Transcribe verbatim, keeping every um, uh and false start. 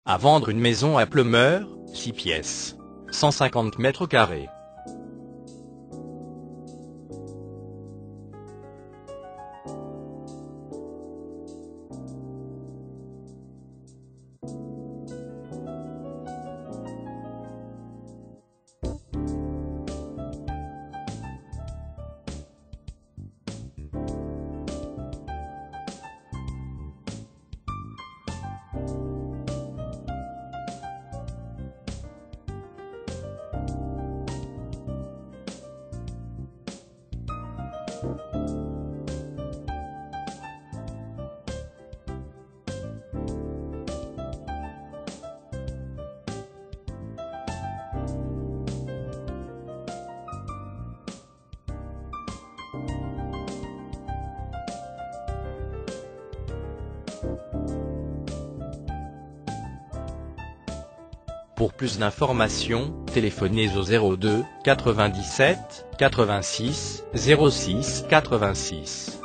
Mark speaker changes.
Speaker 1: À vendre une maison à Pleumeur, six pièces, cent cinquante mètres carrés. Pour plus d'informations, téléphonez au zéro deux quatre-vingt-dix-sept quatre-vingt-six zéro six quatre-vingt-six.